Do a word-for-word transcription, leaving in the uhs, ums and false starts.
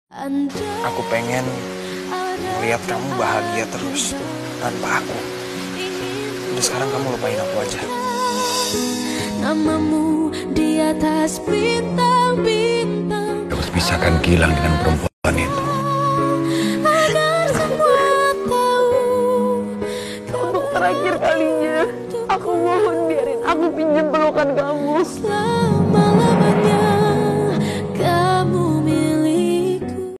Aku pengen melihat kamu bahagia terus tanpa aku. Udah sekarang kamu lupain aku aja. Namamu di atas bintang-bintang. Kau terpisahkan Gilang dengan perempuan itu. Agar semua tahu. Untuk terakhir kalinya, aku mohon biarin aku pinjam pelukan kamu. Selama-lamanya.